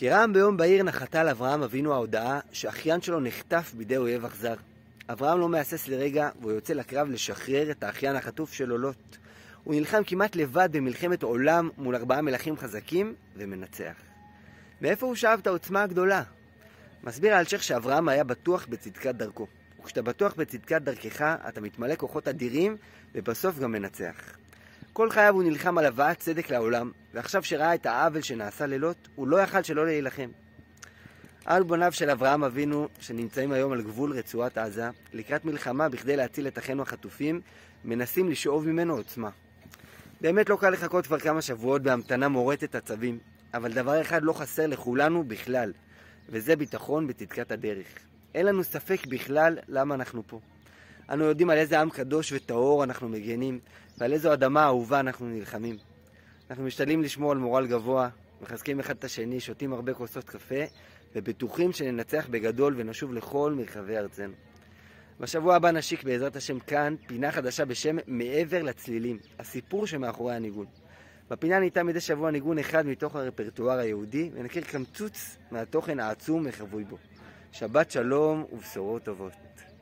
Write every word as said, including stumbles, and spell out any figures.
כרעם ביום בהיר נחתה על אברהם אבינו ההודעה שאחיין שלו נחטף בידי אויב אכזר. אברהם לא מהסס לרגע והוא יוצא לקרב לשחרר את האחיין החטוף שלו לוט. הוא נלחם כמעט לבד במלחמת עולם מול ארבעה מלכים חזקים ומנצח. מאיפה הוא שאב את העוצמה הגדולה? מסביר האלשיך שאברהם היה בטוח בצדקת דרכו. וכשאתה בטוח בצדקת דרכך אתה מתמלא כוחות אדירים ובסוף גם מנצח. כל חייו הוא נלחם על הבאת צדק לעולם, ועכשיו שראה את העוול שנעשה ללוט, הוא לא יכל שלא להילחם. על בניו של אברהם אבינו, שנמצאים היום על גבול רצועת עזה, לקראת מלחמה בכדי להציל את אחינו החטופים, מנסים לשאוב ממנו עוצמה. באמת לא קל לחכות כבר כמה שבועות בהמתנה מורטת הצווים, אבל דבר אחד לא חסר לכולנו בכלל, וזה ביטחון בצדקת הדרך. אין לנו ספק בכלל למה אנחנו פה. אנו יודעים על איזה עם קדוש וטהור אנחנו מגנים, ועל איזו אדמה אהובה אנחנו נלחמים. אנחנו משתדלים לשמור על מורל גבוה, מחזקים אחד את השני, שותים הרבה כוסות קפה, ובטוחים שננצח בגדול ונשוב לכל מרחבי ארצנו. בשבוע הבא נשיק בעזרת השם כאן פינה חדשה בשם מעבר לצלילים, הסיפור שמאחורי הניגון. בפינה ניתן מדי שבוע ניגון אחד מתוך הרפרטואר היהודי, ונכיר קמצוץ מהתוכן העצום מחבוי בו. שבת שלום ובשורות טובות.